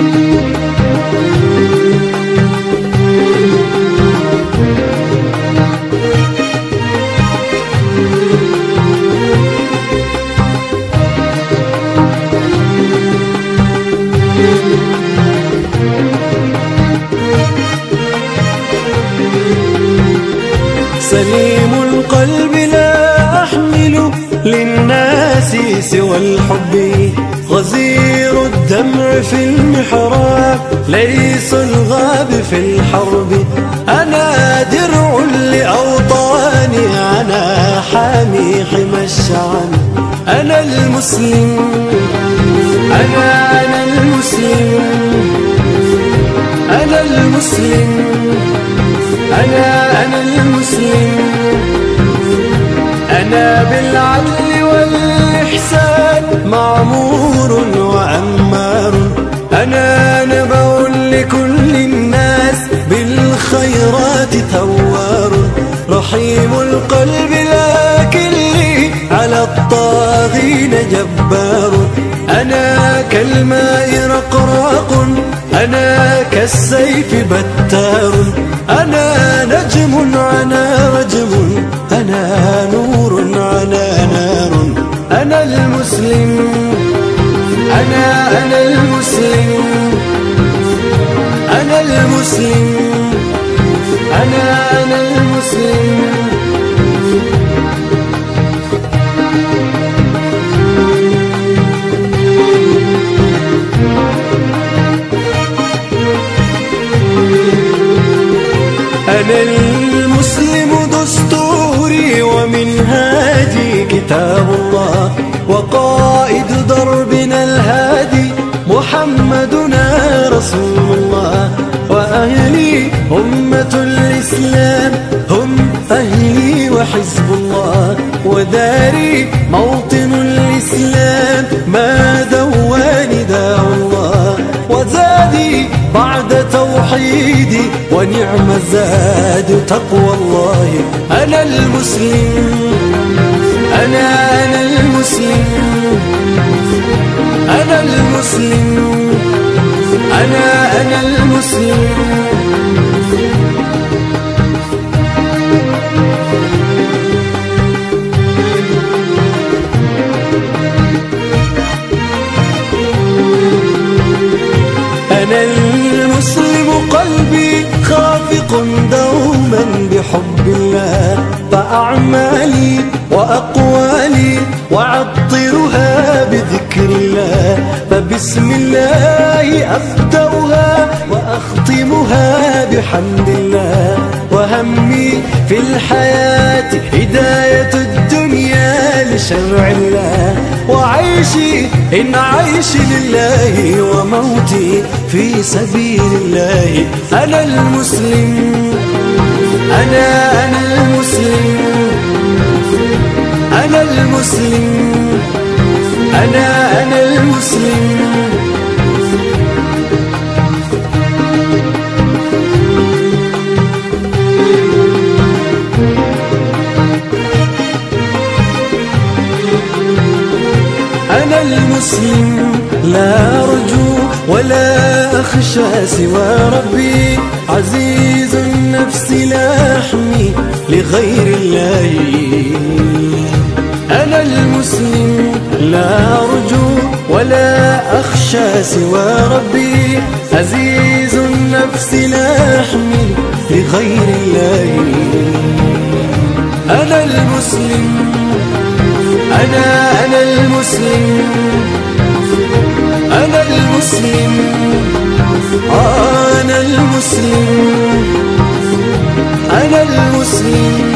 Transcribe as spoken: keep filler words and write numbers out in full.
سليم القلب لا أحمل للناس سوى الحب، غزير الدمع في المحراب ليس الغاب في الحرب. أنا درع لأوطاني، أنا حامي حمى الشعب. أنا المسلم، أنا أنا المسلم، أنا المسلم، أنا أنا المسلم. أنا بالعدل والإحسان معمور وأمار. أنا نبع لكل الناس بالخيرات ثوار. رحيم القلب لكن لي على الطاغين جبار. أنا كالماء رقراق، أنا كالسيف بتار. أنا نجم على رجم، أنا نور على نار. أنا المسلم، أنا أنا المسلم، أنا المسلم، أنا أنا المسلم. أنا المسلم دستوري ومنهاجي كتاب الله، وقائد دربنا الهادي محمدنا رسول الله. وأهلي أمة الإسلام هم أهلي وحزب الله، وداري موطن الإسلام ما دواني داء الله. وزادي بعد توحيدي ونعم الزاد تقوى الله. أنا المسلم، أنا أنا المسلم، أنا المسلم، أنا أنا المسلم. أنا المسلم قلبي خافق دوما بحب الله، فأعمالي وأقوالي وعطرها بذكر الله. فبسم الله أبدأها وأختمها بحمد الله. وهمي في الحياة هداية الدنيا لشرع الله، وعيشي إن عيش لله، وموتي في سبيل الله. أنا المسلم، أنا أنا المسلم، أنا المسلم، أنا أنا المسلم. أنا المسلم لا أرجو ولا أخشى سوى ربي، عزيز النفس لا أحمي لغير الله. أنا المسلم لا أرجو ولا أخشى سوى ربي، عزيز النفس لا أحمي لغير الله. أنا المسلم، أنا أنا المسلم، أنا المسلم، أنا المسلم، أنا المسلم.